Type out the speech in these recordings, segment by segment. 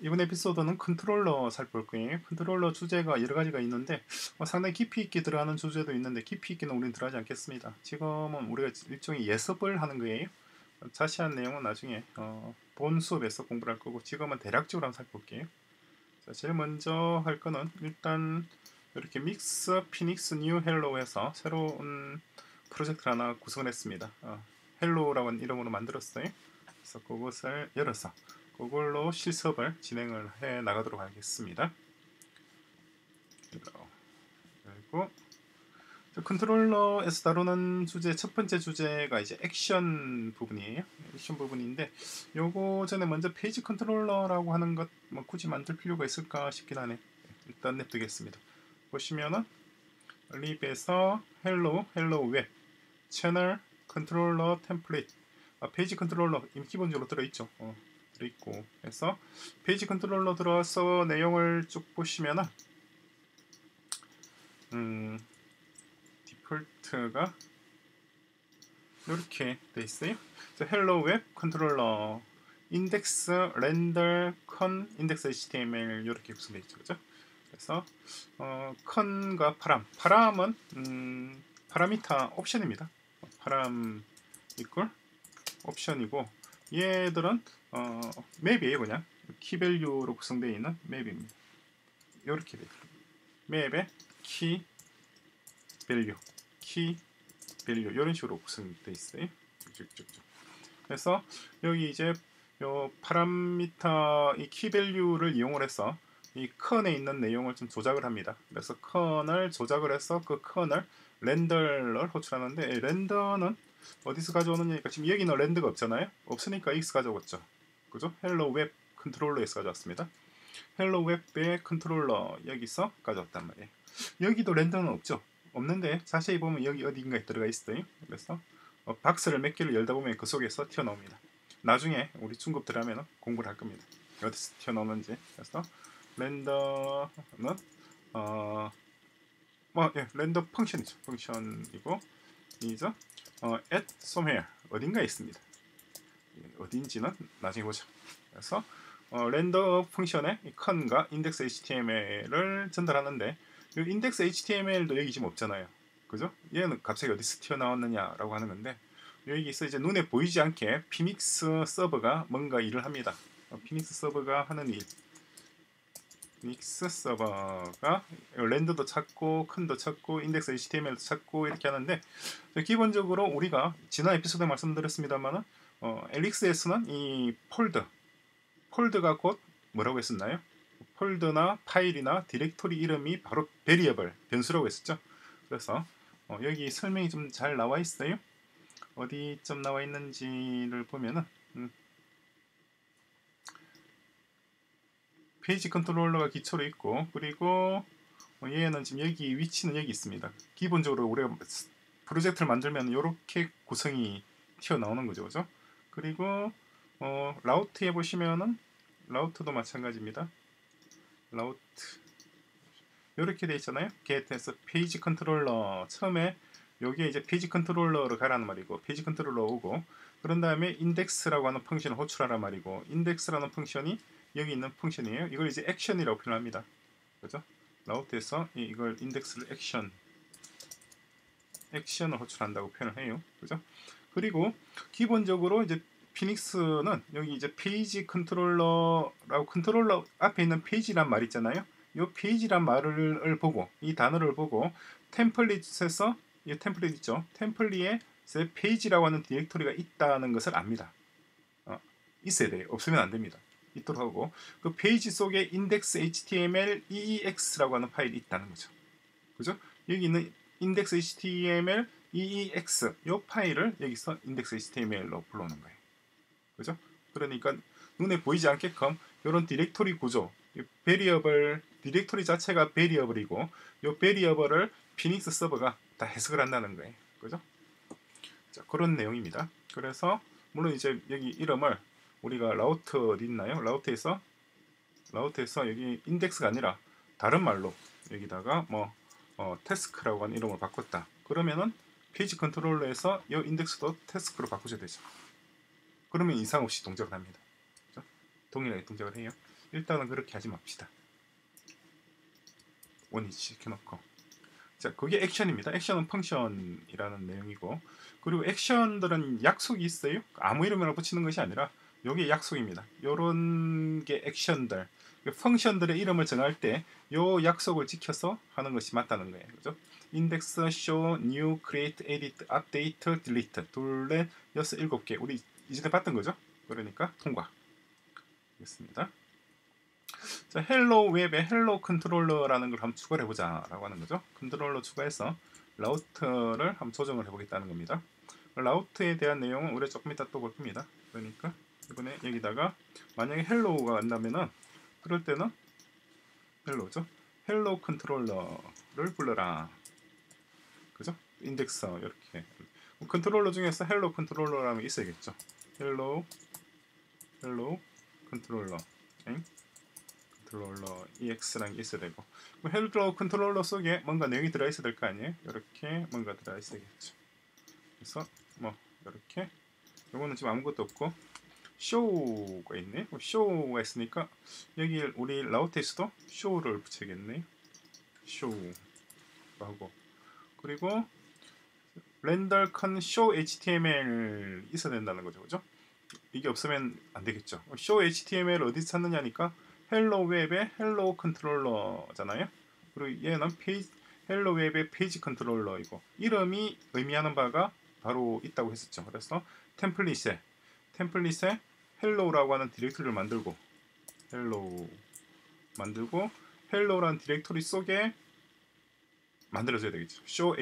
이번 에피소드는 컨트롤러 살펴볼 거예요. 컨트롤러 주제가 여러 가지가 있는데 상당히 깊이 있게 들어가는 주제도 있는데 깊이 있게는 우리는 들어가지 않겠습니다. 지금은 우리가 일종의 예습을 하는 거예요. 자세한 내용은 나중에 본 수업에서 공부를 할 거고 지금은 대략적으로 한번 살펴볼게요. 자, 제일 먼저 할 거는 일단 이렇게 믹스 피닉스 뉴 헬로우에서 새로운 프로젝트를 하나 구성을 했습니다. 헬로우라는 이름으로 만들었어요. 그래서 그것을 열어서 그걸로 실습을 진행을 해 나가도록 하겠습니다. 그리고 컨트롤러에서 다루는 주제 첫 번째 주제가 이제 액션 부분이에요. 액션 부분인데 요거 전에 먼저 페이지 컨트롤러라고 하는 것 뭐 굳이 만들 필요가 있을까 싶긴 하네. 일단 냅두겠습니다. 보시면은 립에서 헬로 웹 채널 컨트롤러 템플릿 페이지 컨트롤러 이미 기본적으로 들어있죠. 들어있고 해서 페이지 컨트롤러 들어와서 내용을 쭉 보시면은 디폴트가 이렇게 돼 있어요. 헬로 웹 컨트롤러 인덱스 렌더 컨 인덱스 HTML 이렇게 구성되어 있죠. 그죠? 그래서 컨과 파람은 파라미터 옵션입니다. 파람 이퀄 옵션이고 얘들은 맵이에요. 그냥 키밸류로 구성되어 있는 맵입니다. 이렇게 돼요. 맵의 키 밸류 이런 식으로 구성되어 있어요. 쭉쭉쭉. 그래서 여기 이제 요 파라미터 이 키밸류를 이용을 해서 이 컨에 있는 내용을 좀 조작을 합니다. 그래서 컨을 조작을 해서 그 컨을 렌더를 호출하는데 렌더는 어디서 가져오느냐니까 지금 여기는 렌더가 없잖아요. 없으니까 X 가져오겠죠. 그죠? 헬로 웹 컨트롤러에서 가져왔습니다. 헬로 웹의 컨트롤러 여기서 가져왔단 말이에요. 여기도 렌더는 없죠. 없는데 자세히 보면 여기 어딘가에 들어가 있어요. 그래서 박스를 몇 개를 열다 보면 그 속에서 튀어나옵니다. 나중에 우리 중급 들어가면 공부를 할 겁니다. 어디서 튀어나오는지. 그래서 렌더는 렌더 펑션이죠. 펑션이고 이죠. at somewhere 어딘가에 있습니다. 어딘지는 나중에 보죠. 그래서 렌더 펑션에 컨과 인덱스 HTML을 전달하는데 이 인덱스 HTML도 여기 지금 없잖아요. 그죠? 얘는 갑자기 어디서 튀어나왔느냐라고 하는 건데 여기서 이제 눈에 보이지 않게 피닉스 서버가 뭔가 일을 합니다. 피닉스 서버가 하는 일. 피닉스 서버가 렌더도 찾고 컨도 찾고 인덱스 HTML도 찾고 이렇게 하는데 기본적으로 우리가 지난 에피소드에 말씀드렸습니다만은 LXS는 이 폴드가 곧 뭐라고 했었나요? 폴더나 파일이나 디렉토리 이름이 바로 베리어블 변수라고 했었죠. 그래서 여기 설명이 좀 잘 나와 있어요. 어디쯤 나와 있는지를 보면은 페이지 컨트롤러가 기초로 있고 그리고 얘는 지금 여기 위치는 여기 있습니다. 기본적으로 우리가 프로젝트를 만들면 이렇게 구성이 튀어나오는 거죠. 그죠? 그리고 라우트에 보시면은 라우트도 마찬가지입니다. 라우트 이렇게 돼 있잖아요. get에서 페이지 컨트롤러 처음에 여기에 이제 페이지 컨트롤러를 가라는 말이고 페이지 컨트롤러 오고 그런 다음에 인덱스라고 하는 펑션을 호출하란 말이고 인덱스라는 펑션이 여기 있는 펑션이에요. 이걸 이제 액션이라고 표현합니다. 그죠? 라우트에서 이걸 인덱스를 액션을 호출한다고 표현을 해요. 그죠? 그리고 기본적으로 이제 피닉스는 여기 이제 페이지 컨트롤러라고 컨트롤러 앞에 있는 페이지란 말 있잖아요. 이 페이지란 말을 보고 이 단어를 보고 템플릿에서 이 템플릿 있죠. 템플릿에 페이지라고 하는 디렉토리가 있다는 것을 압니다. 있어야 돼요. 없으면 안 됩니다. 있도록 하고 그 페이지 속에 index html eex라고 하는 파일이 있다는 거죠. 그죠? 여기 있는 index html eex 이 파일을 여기서 index html로 불러오는 거예요. 그죠? 그러니까 눈에 보이지 않게끔 이런 디렉토리 구조, 베리어블 디렉토리 자체가 베리어블이고 이 베리어블을 피닉스 서버가 다 해석을 한다는 거예요. 그죠? 자, 그런 내용입니다. 그래서 물론 이제 여기 이름을 우리가 라우트 어디 있나요? 라우트에서 여기 인덱스가 아니라 다른 말로 여기다가 태스크라고 하는 이름을 바꿨다. 그러면은 페이지 컨트롤러에서 이 인덱스도 태스크로 바꾸셔야 되죠. 그러면 이상 없이 동작을 합니다. 그렇죠? 동일하게 동작을 해요. 일단은 그렇게 하지 맙시다. 원위치 시켜놓고. 자, 그게 액션입니다. 액션은 펑션이라는 내용이고, 그리고 액션들은 약속이 있어요. 아무 이름이나 붙이는 것이 아니라 요게 약속입니다. 요런 게 액션들, 펑션들의 이름을 정할 때 요 약속을 지켜서 하는 것이 맞다는 거예요. 그죠? 인덱스, show, new, create, edit, update, delete 둘, 여섯, 일곱 개 우리 이전에 봤던 거죠. 그러니까 통과. 됐습니다. 자, 헬로 웹에 헬로 컨트롤러라는 걸 한번 추가를 해보자 라고 하는 거죠. 컨트롤러 추가해서 라우터를 한번 조정을 해보겠다는 겁니다. 라우트에 대한 내용은 우리가 조금 이따 또 볼 겁니다. 그러니까 이번에 여기다가 만약에 헬로우가 간다면은 그럴 때는 헬로우죠. 헬로 컨트롤러를 불러라. 그죠? 인덱스 이렇게 컨트롤러 중에서 헬로 컨트롤러라는 게 있어야겠죠. 헬로 컨트롤러 컨트롤러 EX라는 게 있어야 되고, 헬로 컨트롤러 속에 뭔가 내용이 들어 있어야 될 거 아니에요. 이렇게 뭔가 들어 있어야겠죠. 그래서 뭐 이렇게 요거는 지금 아무것도 없고 show가 있네. show가 있으니까 여기 우리 라우트에서도 show를 붙여야겠네. show 하고, 그리고 렌더 컨 show html 있어야 된다는 거죠. 그죠? 이게 없으면 안 되겠죠. show html 어디서 찾느냐니까 헬로 웹의 헬로 컨트롤러잖아요. 그리고 얘는 헬로 웹의 페이지 컨트롤러이고, 이름이 의미하는 바가 바로 있다고 했었죠. 그래서 템플릿에 헬로우라고 하는 디렉토리를 만들고, 헬로우라는 디렉토리 속에 만들어줘야 되겠죠. show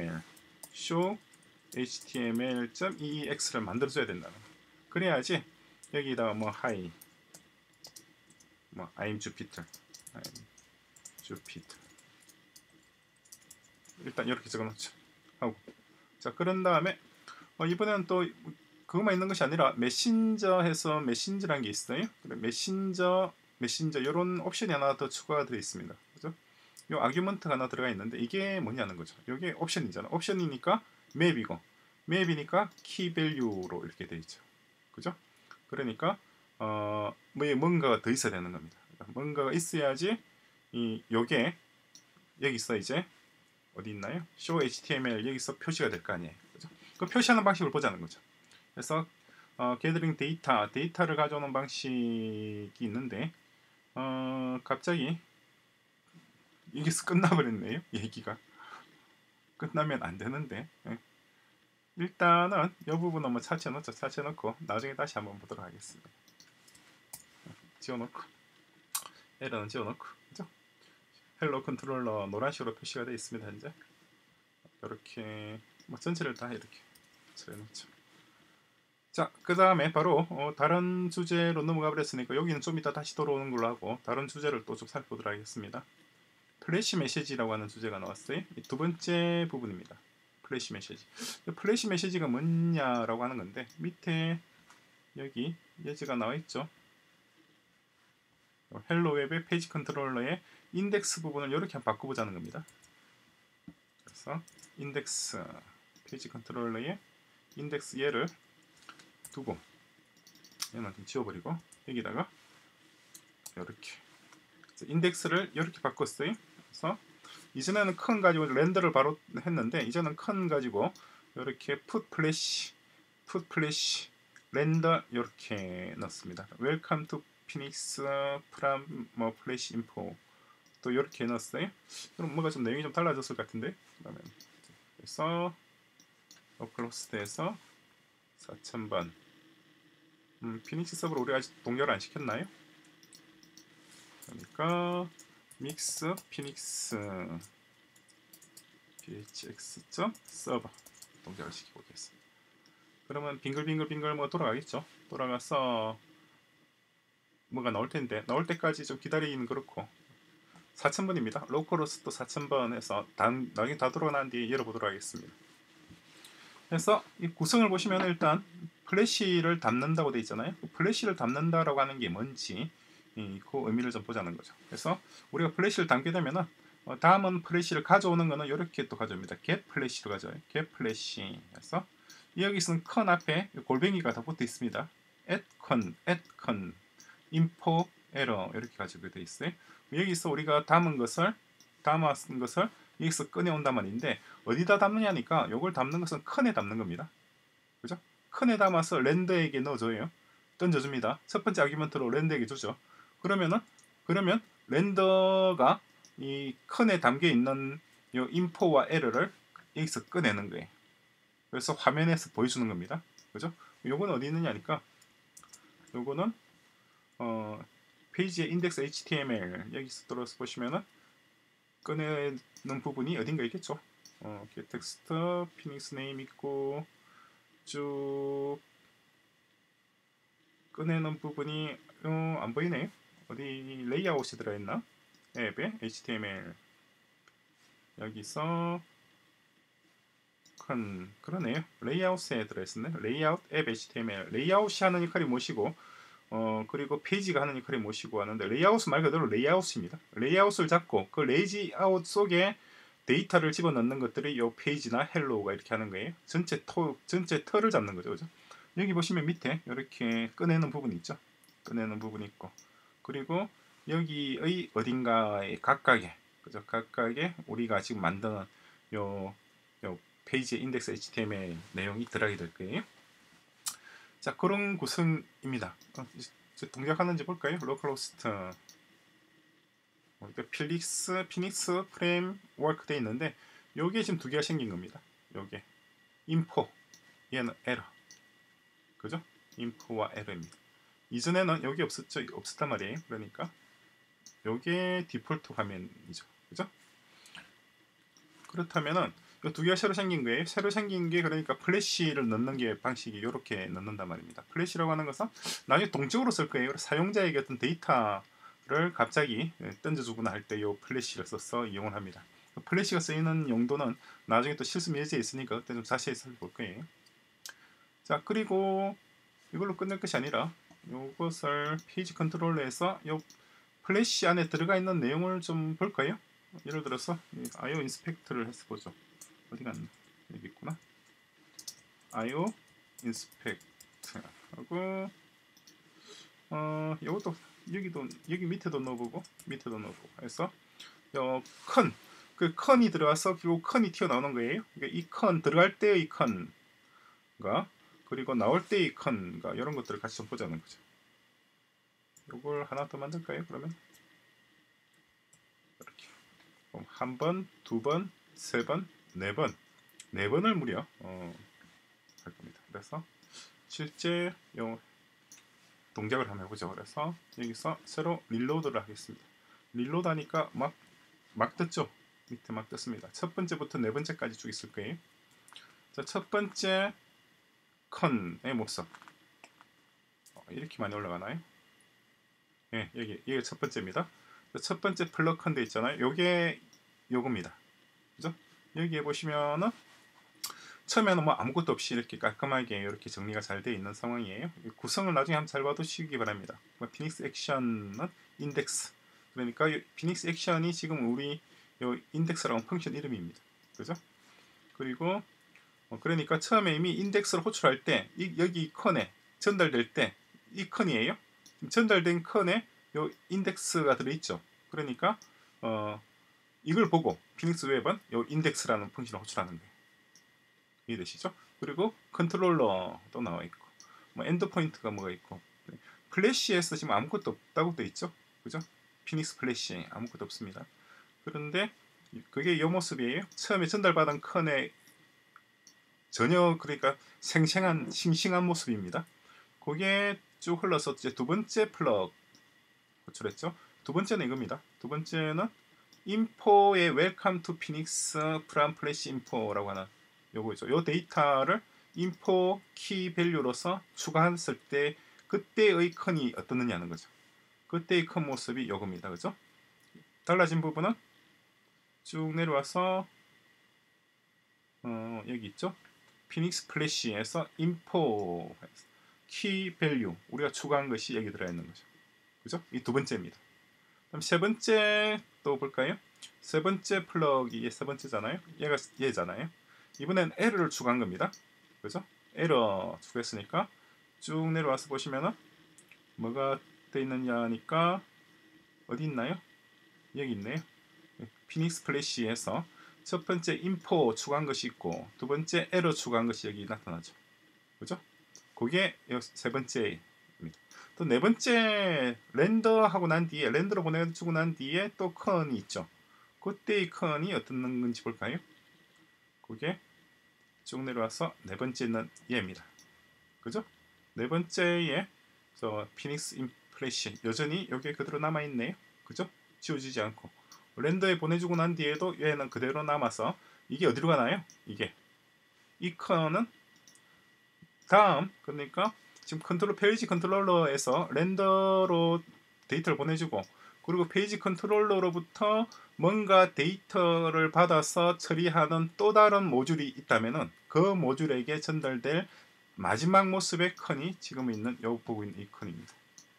html.ex를 만들어줘야 된다는 거. 그래야지 여기다가 뭐 hi, 뭐 I'm Jupiter 일단 이렇게 적어놓죠. 하고, 자, 그런 다음에 이번에는 또 그것만 있는 것이 아니라 메신저에서 메신저라는 게 있어요. 메신저 이런 옵션이 하나 더 추가가 되어 있습니다. 그죠? 요 아규먼트가 하나 들어가 있는데 이게 뭐냐는 거죠. 이게 옵션이잖아. 옵션이니까 맵이니까 키밸류로 이렇게 되어 있죠. 그죠? 그러니까 뭔가가 더 있어야 되는 겁니다. 뭔가가 있어야지 요게 여기서 이제 어디 있나요? show html 여기서 표시가 될 거 아니에요. 그죠? 그 표시하는 방식을 보자는 거죠. 그래서 gathering 데이터를 가져오는 방식이 있는데 갑자기 이게 끝나버렸네요. 얘기가 끝나면 안 되는데, 일단은 이 부분 한번 찾아놓고 나중에 다시 한번 보도록 하겠습니다. 지워놓고 에러는 지워놓고, 그죠? 헬로 컨트롤러 노란색으로 표시가 되어 있습니다. 현재 이렇게 뭐 전체를 다 이렇게 처리해놓죠. 자, 그 다음에 바로 다른 주제로 넘어가 버렸으니까 여기는 좀 이따 다시 돌아오는 걸로 하고 다른 주제를 또 좀 살펴보도록 하겠습니다. 플래시 메시지라고 하는 주제가 나왔어요. 이 두 번째 부분입니다. 플래시 메시지. 플래시 메시지가 뭐냐라고 하는 건데, 밑에 여기 예제가 나와 있죠. 헬로 웹의 페이지 컨트롤러의 인덱스 부분을 이렇게 한번 바꿔보자는 겁니다. 그래서 인덱스 페이지 컨트롤러의 인덱스 얘를 두고 얘는 좀 지워버리고 여기다가 이렇게 인덱스를 이렇게 바꿨어요. 그래서 이전에는 컨 가지고 렌더를 바로 했는데 이제는 컨 가지고 이렇게 put flash 렌더 이렇게 넣습니다. welcome to phoenix from 뭐 flash info 또 이렇게 넣었어요. 그럼 뭔가 좀 내용이 좀 달라졌을 것 같은데, 그러면 그래서 로컬호스트에서 4000번 피닉스 서버로 우리 아직 동결 안 시켰나요? 그러니까 믹스 피닉스 phx.server 동작을 시켜보겠습니다. 그러면 빙글빙글 뭐 돌아가겠죠. 돌아가서 뭐가 나올 텐데 나올 때까지 좀 기다리기는 그렇고 4000번입니다. 로컬호스트 4000번 해서 나중에 다 돌아간 뒤에 열어보도록 하겠습니다. 그래서 이 구성을 보시면 일단 플래시를 담는다고 되어 있잖아요. 플래시를 담는다라고 하는 게 뭔지 그 의미를 좀 보자는 거죠. 그래서 우리가 플래시를 담게 되면은 다음은 플래시를 가져오는 거는 이렇게 또 가져옵니다. get 플래시로 가져와요. get 플래시. 그래서 여기서는 컨 앞에 골뱅이가 다 붙어 있습니다. add con info error 이렇게 가지고 돼 있어요. 여기서 우리가 담은 것을 여기서 꺼내온단 말인데 어디다 담느냐니까 이걸 담는 것은 큰에 담는 겁니다. 그죠? 큰에 담아서 랜더에게 넣어줘요. 던져줍니다. 첫 번째 아규먼트로 랜더에게 주죠. 그러면 랜더가 이 큰에 담겨 있는 이 인포와 에러를 여기서 꺼내는 거예요. 그래서 화면에서 보여주는 겁니다. 그죠? 요건 어디 있느냐니까 요거는 페이지의 인덱스 HTML 여기서 들어서 보시면은 꺼내는 부분이 어딘가 있겠죠. 텍스트, 피닉스 네임 있고 쭉 꺼내는 부분이 안 보이네요. 어디 레이아웃이 들어있나? 앱에 HTML 여기서 그러네요. 레이아웃에 들어있었네. 레이아웃 앱 HTML 레이아웃이 하는 역할이 무엇이고 그리고 페이지가 하는 역할이 무엇이고 하는데 레이아웃은 말 그대로 레이아웃입니다. 레이아웃을 잡고 그 레이아웃 속에 데이터를 집어넣는 것들이 이 페이지나 헬로우가 이렇게 하는 거예요. 전체 털을 잡는 거죠. 그죠? 여기 보시면 밑에 이렇게 꺼내는 부분이 있죠. 꺼내는 부분이 있고 그리고 여기의 어딘가에 각각에 그죠? 각각에 우리가 지금 만드는 요 페이지의 인덱스 HTML 내용이 들어가게 될 거예요. 자, 그런 구성입니다. 동작하는지 볼까요? 로컬호스트 피닉스 프레임워크 돼 있는데 요게 지금 두 개가 생긴 겁니다. 요게 인포 얘는 에러 그죠? 인포와 에러입니다. 이전에는 여기 없었단 말이에요. 그러니까 요게 디폴트 화면이죠. 그죠? 그렇다면은 이 두 개가 새로 생긴 거예요. 새로 생긴 게 그러니까 플래시를 넣는 게 방식이 이렇게 넣는단 말입니다. 플래시라고 하는 것은 나중에 동적으로 쓸 거예요. 사용자에게 어떤 데이터를 갑자기 던져주거나 할 때 이 플래시를 써서 이용을 합니다. 플래시가 쓰이는 용도는 나중에 또 실습 예제에 있으니까 그때 좀 자세히 살펴볼 거예요. 자, 그리고 이걸로 끝낼 것이 아니라 이것을 페이지 컨트롤러에서 이 플래시 안에 들어가 있는 내용을 좀 볼까요? 예를 들어서 IO 인스펙트를 해서 보죠. 어디 갔나? 여기 있구나. IO 인스펙트 하고 이것도 여기 밑에도 넣어보고 해서 그 컨이 들어가서 그리고 컨이 튀어나오는 거예요. 그러니까 이 컨 들어갈 때의 컨과 그리고 나올 때의 컨과 이런 것들을 같이 좀 보자는 거죠. 이걸 하나 더 만들까요? 그러면 이렇게 한 번, 두 번, 세 번, 네 번을 무려 할 겁니다. 그래서 실제 요 동작을 한번 해보죠. 그래서 여기서 새로 릴로드를 하겠습니다. 릴로드 하니까 막 떴죠. 밑에 막 떴습니다. 첫 번째부터 네 번째까지 쭉 있을 거예요. 자, 첫 번째 컨의 모습 이렇게 많이 올라가나요? 예, 여기 첫 번째입니다. 첫 번째 플럭 컨데 있잖아요. 요게 요겁니다. 그죠? 여기에 보시면은 처음에는 뭐 아무것도 없이 이렇게 깔끔하게 이렇게 정리가 잘 되어 있는 상황이에요. 구성을 나중에 한번 잘 봐두시기 바랍니다. 피닉스 액션은 인덱스. 그러니까 피닉스 액션이 지금 우리 요 인덱스라는 펑션 이름입니다. 그죠? 그리고 그러니까 처음에 이미 인덱스를 호출할 때 여기 컨에 전달될 때 이 컨이에요. 전달된 컨에 요 인덱스가 들어있죠. 그러니까 이걸 보고 피닉스 웹은 요 인덱스라는 펑션을 호출하는 거예요. 이해되시죠? 그리고 컨트롤러도 나와 있고 뭐 엔드포인트가 뭐가 있고 플래시에서 지금 아무것도 없다고 돼 있죠? 그죠? 피닉스 플래시 아무것도 없습니다. 그런데 그게 이 모습이에요. 처음에 전달받은 컨의 전혀 그러니까 싱싱한 모습입니다. 그게 쭉 흘러서 이제 두 번째 플럭 호출했죠. 두 번째는 이겁니다. 두 번째는 인포의 Welcome to Phoenix from Flash Info라고 하는 요거죠. 요 데이터를 인포 키 밸류로서 추가했을 때 그때의 컨이 어떻느냐는 거죠. 그때의 컨 모습이 요겁니다. 그죠? 달라진 부분은 쭉 내려와서 여기 있죠. 피닉스 플래시에서 인포 키 밸류 우리가 추가한 것이 여기 들어있는 거죠. 그죠? 이 두 번째입니다. 그럼 세 번째 또 볼까요? 세 번째 플럭이 세 번째잖아요. 얘가 얘잖아요. 이번엔 에러를 추가한 겁니다. 그죠? 에러 추가했으니까 쭉 내려와서 보시면은 뭐가 되어 있느냐니까 어디 있나요? 여기 있네요. 피닉스 플래시에서 첫 번째 인포 추가한 것이 있고 두 번째 에러 추가한 것이 여기 나타나죠. 그죠? 그게 세 번째입니다. 또 네 번째 렌더하고 난 뒤에 렌더로 보내주고 난 뒤에 또 컨이 있죠. 그때의 컨이 어떤 건지 볼까요? 그게 쭉 내려와서 네 번째는 얘입니다. 그죠? 네 번째에 피닉스 임프레션 여전히 여기에 그대로 남아있네요. 그죠? 지워지지 않고 렌더에 보내주고 난 뒤에도 얘는 그대로 남아서 이게 어디로 가나요? 이게 이 컨은 다음 그러니까 지금 페이지 컨트롤러에서 렌더로 데이터를 보내주고 그리고 페이지 컨트롤러로부터 뭔가 데이터를 받아서 처리하는 또 다른 모듈이 있다면은 그 모듈에게 전달될 마지막 모습의 컨이 지금 있는 여기 보고 있는 이 컨입니다.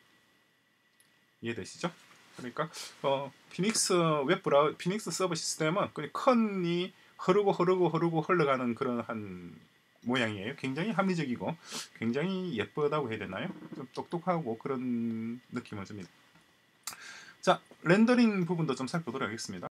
이해되시죠? 그러니까 피닉스 웹브라우 피닉스 서버 시스템은 컨이 흐르고 흘러가는 그런 한 모양이에요. 굉장히 합리적이고 굉장히 예쁘다고 해야 되나요? 좀 똑똑하고 그런 느낌을 줍니다. 자, 렌더링 부분도 좀 살펴보도록 하겠습니다.